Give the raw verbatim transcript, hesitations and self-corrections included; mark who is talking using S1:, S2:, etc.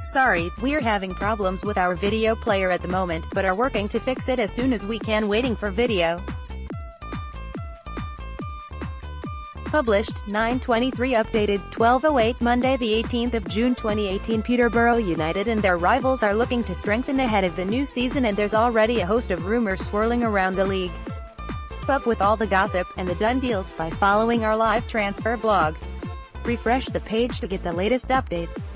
S1: Sorry, we're having problems with our video player at the moment, but are working to fix it as soon as we can. Waiting for video. Published, nine twenty-three updated, twelve oh eight Monday the eighteenth of June twenty eighteen. Peterborough United and their rivals are looking to strengthen ahead of the new season, and there's already a host of rumours swirling around the league. Keep up with all the gossip and the done deals by following our live transfer blog. Refresh the page to get the latest updates.